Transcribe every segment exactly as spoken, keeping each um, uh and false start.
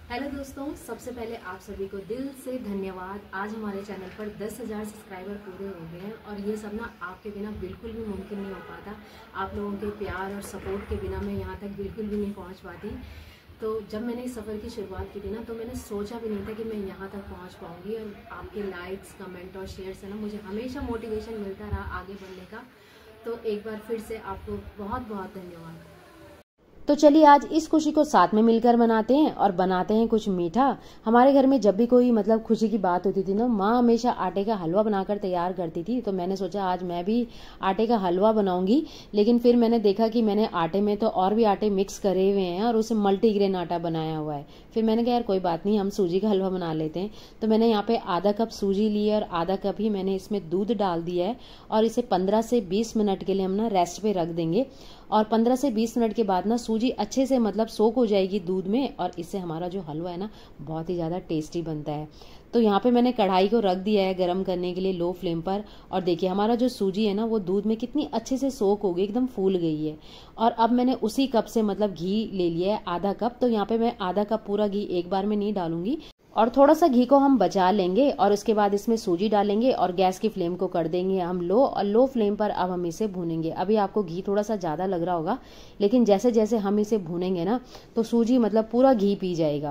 Hello दोस्तों, सबसे पहले आप सभी को दिल से धन्यवाद। आज हमारे चैनल पर दस हज़ार सब्सक्राइबर पूरे हो गए हैं और ये सब ना आपके बिना बिल्कुल भी मुमकिन नहीं हो पाता। आप लोगों के प्यार और सपोर्ट के बिना मैं यहाँ तक बिल्कुल भी नहीं पहुँच पाती। तो जब मैंने इस सफ़र की शुरुआत की थी ना, तो मैंने सोचा भी नहीं था कि मैं यहाँ तक पहुँच पाऊँगी। और आपके लाइक्स, कमेंट और शेयर से ना मुझे हमेशा मोटिवेशन मिलता रहा आगे बढ़ने का। तो एक बार फिर से आपको बहुत बहुत धन्यवाद। तो चलिए आज इस खुशी को साथ में मिलकर मनाते हैं और बनाते हैं कुछ मीठा। हमारे घर में जब भी कोई मतलब खुशी की बात होती थी ना, माँ हमेशा आटे का हलवा बनाकर तैयार करती थी। तो मैंने सोचा आज मैं भी आटे का हलवा बनाऊंगी। लेकिन फिर मैंने देखा कि मैंने आटे में तो और भी आटे मिक्स करे हुए हैं और उसे मल्टीग्रेन आटा बनाया हुआ है। फिर मैंने कहा यार कोई बात नहीं, हम सूजी का हलवा बना लेते हैं। तो मैंने यहाँ पे आधा कप सूजी ली है और आधा कप ही मैंने इसमें दूध डाल दिया है और इसे पंद्रह से बीस मिनट के लिए हम ना रेस्ट पे रख देंगे। और पंद्रह से बीस मिनट के बाद ना सूजी अच्छे से मतलब सोक हो जाएगी दूध में और इससे हमारा जो हलवा है ना बहुत ही ज़्यादा टेस्टी बनता है। तो यहाँ पे मैंने कढ़ाई को रख दिया है गरम करने के लिए लो फ्लेम पर। और देखिए हमारा जो सूजी है ना वो दूध में कितनी अच्छे से सोक हो गई, एकदम फूल गई है। और अब मैंने उसी कप से मतलब घी ले लिया है आधा कप। तो यहाँ पे मैं आधा कप पूरा घी एक बार में नहीं डालूंगी और थोड़ा सा घी को हम बचा लेंगे और उसके बाद इसमें सूजी डालेंगे और गैस की फ्लेम को कर देंगे हम लो। और लो फ्लेम पर अब हम इसे भूनेंगे। अभी आपको घी थोड़ा सा ज़्यादा लग रहा होगा, लेकिन जैसे जैसे हम इसे भूनेंगे ना तो सूजी मतलब पूरा घी पी जाएगा।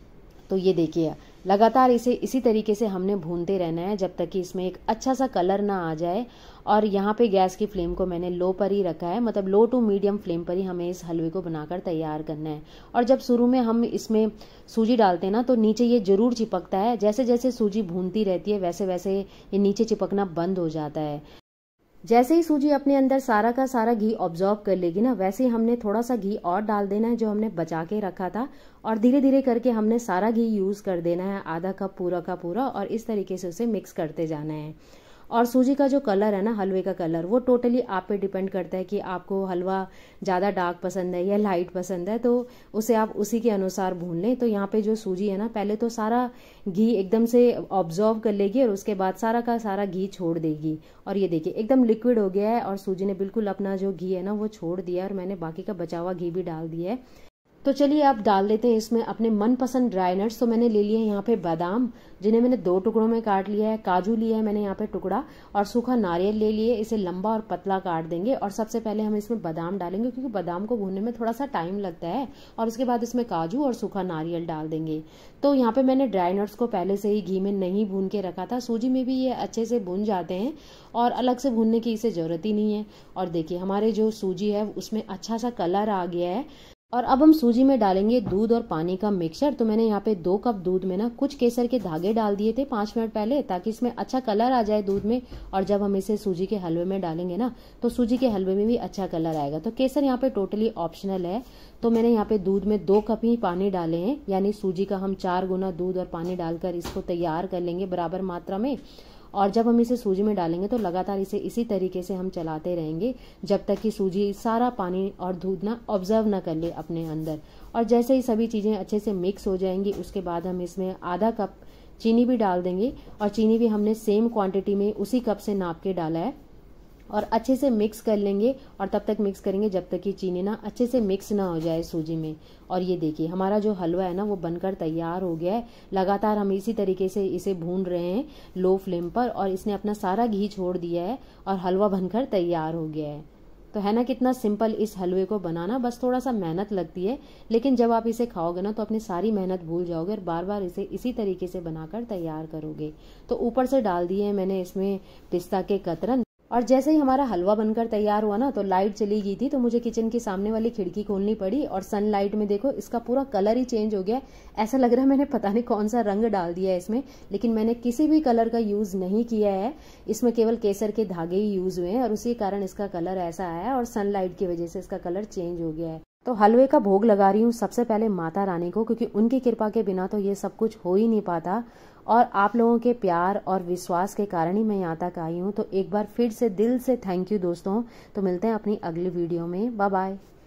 तो ये देखिए लगातार इसे इसी तरीके से हमने भूनते रहना है जब तक कि इसमें एक अच्छा सा कलर ना आ जाए। और यहाँ पे गैस की फ्लेम को मैंने लो पर ही रखा है, मतलब लो टू मीडियम फ्लेम पर ही हमें इस हलवे को बनाकर तैयार करना है। और जब शुरू में हम इसमें सूजी डालते हैं ना तो नीचे ये जरूर चिपकता है। जैसे जैसे सूजी भूनती रहती है वैसे वैसे ये नीचे चिपकना बंद हो जाता है। जैसे ही सूजी अपने अंदर सारा का सारा घी ऑब्जॉर्व कर लेगी ना, वैसे ही हमने थोड़ा सा घी और डाल देना है जो हमने बचा के रखा था। और धीरे धीरे करके हमने सारा घी यूज़ कर देना है, आधा कप पूरा का पूरा। और इस तरीके से उसे मिक्स करते जाना है। और सूजी का जो कलर है ना, हलवे का कलर, वो टोटली आप पे डिपेंड करता है कि आपको हलवा ज़्यादा डार्क पसंद है या लाइट पसंद है। तो उसे आप उसी के अनुसार भून लें। तो यहाँ पे जो सूजी है ना, पहले तो सारा घी एकदम से ऑब्जॉर्व कर लेगी और उसके बाद सारा का सारा घी छोड़ देगी। और ये देखिए एकदम लिक्विड हो गया है और सूजी ने बिल्कुल अपना जो घी है ना वो छोड़ दिया है और मैंने बाकी का बचा हुआ घी भी डाल दिया है। तो चलिए आप डाल देते हैं इसमें अपने मनपसंद ड्राई नट्स। तो मैंने ले लिए यहाँ पे बादाम, जिन्हें मैंने दो टुकड़ों में काट लिया है। काजू लिया है मैंने यहाँ पे टुकड़ा और सूखा नारियल ले लिए, इसे लंबा और पतला काट देंगे। और सबसे पहले हम इसमें बादाम डालेंगे क्योंकि बादाम को भूनने में थोड़ा सा टाइम लगता है। और उसके बाद इसमें काजू और सूखा नारियल डाल देंगे। तो यहाँ पे मैंने ड्राई नट्स को पहले से ही घी में नहीं भून के रखा था। सूजी में भी ये अच्छे से भून जाते हैं और अलग से भूनने की इसे जरूरत ही नहीं है। और देखिए हमारे जो सूजी है उसमें अच्छा सा कलर आ गया है। और अब हम सूजी में डालेंगे दूध और पानी का मिक्सचर। तो मैंने यहाँ पे दो कप दूध में ना कुछ केसर के धागे डाल दिए थे पाँच मिनट पहले, ताकि इसमें अच्छा कलर आ जाए दूध में। और जब हम इसे सूजी के हलवे में डालेंगे ना तो सूजी के हलवे में भी अच्छा कलर आएगा। तो केसर यहाँ पे टोटली ऑप्शनल है। तो मैंने यहाँ पे दूध में दो कप ही पानी डाले हैं, यानी सूजी का हम चार गुना दूध और पानी डालकर इसको तैयार कर लेंगे बराबर मात्रा में। और जब हम इसे सूजी में डालेंगे तो लगातार इसे इसी तरीके से हम चलाते रहेंगे जब तक कि सूजी सारा पानी और दूध ना ऑब्जर्व ना कर ले अपने अंदर। और जैसे ही सभी चीज़ें अच्छे से मिक्स हो जाएंगी उसके बाद हम इसमें आधा कप चीनी भी डाल देंगे। और चीनी भी हमने सेम क्वांटिटी में उसी कप से नाप के डाला है। और अच्छे से मिक्स कर लेंगे और तब तक मिक्स करेंगे जब तक कि चीनी ना अच्छे से मिक्स ना हो जाए सूजी में। और ये देखिए हमारा जो हलवा है ना वो बनकर तैयार हो गया है। लगातार हम इसी तरीके से इसे भून रहे हैं लो फ्लेम पर और इसने अपना सारा घी छोड़ दिया है और हलवा बनकर तैयार हो गया है। तो है ना कितना सिंपल इस हलवे को बनाना, बस थोड़ा सा मेहनत लगती है, लेकिन जब आप इसे खाओगे ना तो अपनी सारी मेहनत भूल जाओगे और बार बार इसे इसी तरीके से बनाकर तैयार करोगे। तो ऊपर से डाल दिए हैं मैंने इसमें पिस्ता के कतरन। और जैसे ही हमारा हलवा बनकर तैयार हुआ ना तो लाइट चली गई थी, तो मुझे किचन के सामने वाली खिड़की खोलनी पड़ी और सनलाइट में देखो इसका पूरा कलर ही चेंज हो गया। ऐसा लग रहा है मैंने पता नहीं कौन सा रंग डाल दिया है इसमें, लेकिन मैंने किसी भी कलर का यूज नहीं किया है। इसमें केवल केसर के धागे ही यूज हुए हैं और उसी कारण इसका कलर ऐसा आया है और सनलाइट की वजह से इसका कलर चेंज हो गया है। तो हलवे का भोग लगा रही हूँ सबसे पहले माता रानी को, क्योंकि उनकी कृपा के बिना तो ये सब कुछ हो ही नहीं पाता। और आप लोगों के प्यार और विश्वास के कारण ही मैं यहाँ तक आई हूँ। तो एक बार फिर से दिल से थैंक यू दोस्तों। तो मिलते हैं अपनी अगली वीडियो में, बाय बाय।